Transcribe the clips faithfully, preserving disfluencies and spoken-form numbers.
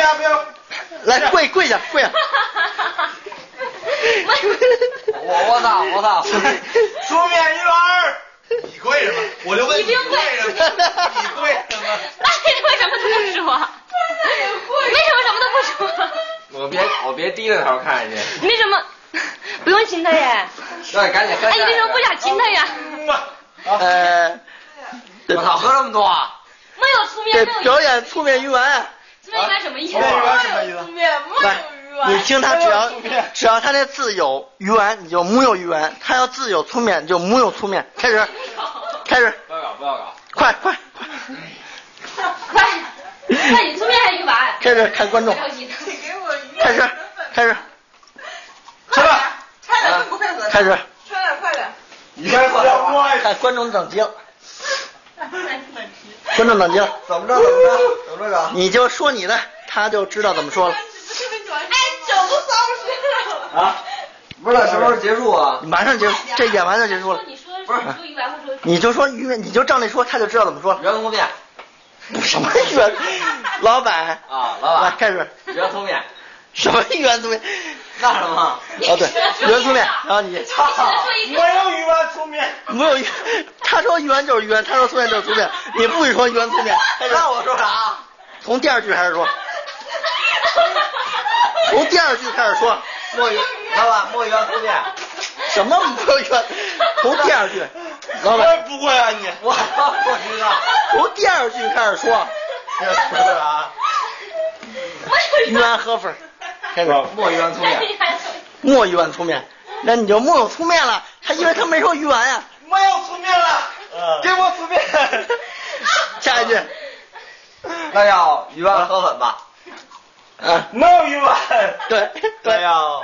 下，不要， 来跪跪下跪下。 我我操我操！ 出面鱼丸，你跪什么？我就问你不用跪什么？你跪什么？ 那你为什么都不说？为什么什么都不说？ 我别我别低着头看人家。 你为什么不用亲他呀？ 对，赶紧喝。 哎，你为什么不想亲他呀？ 呃， 我操，喝这么多啊！ 没有粗面， 对没有表演粗面鱼丸。 粗面鱼丸什么意思？ 粗面鱼丸什么意思？ 来，你听他只要只要他那字有鱼丸，你就木有鱼丸；他要字有粗面，你就木有粗面。开始，开始， 不要搞不要搞， 快快快， 快，那你粗面还是鱼丸？ 开始看观众，开始开始， 吃吧， 快点，不配合。 开始， 快点，快点。 你先喝点锅。 看观众等级了，观众等级了， 怎么着怎么着怎么着？ 你就说你的，他就知道怎么说了。 哎，酒都烧湿了。 啊，不是什么时候结束啊？ 马上结束，这演完就结束了。 你说不是说鱼丸，或说你就说鱼，你就照那说，他就知道怎么说了。 圆粗面。 什么圆？老板啊，老板， 来开始。 圆粗面。 什么圆粗面？ 那什么？ 哦对，圆粗面。然后你操， 没有鱼丸粗面。 没有鱼，他说圆就是圆，他说粗面就是粗面，你不许说圆粗面。 那我说啥？ 从第二句开始说。从第二句开始说。 墨鱼，老板墨鱼圆粗面。 什么没有圆？从第二句。老板不会啊你。 我我知道。 从第二句开始说。 这是啊。 鱼丸河粉。开始。 墨鱼圆粗面。 墨鱼丸粗面，那你就木有粗面了。他因为他没说鱼丸呀。 没有粗面了。 嗯。 给我粗面。 下一句。 那要鱼丸河粉吧。 嗯， 没有鱼丸。 对那要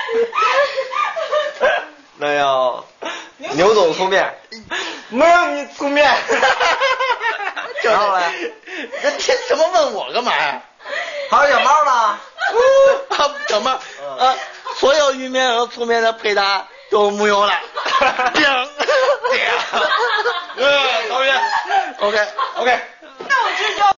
那要牛总粗面。 没有你粗面。 然后呢？这天什么问我干嘛呀？ 还有小猫呢？ 啊，小猫啊，所有鱼面和粗面的配搭都木有了。叮叮。 嗯，导演。 OK OK。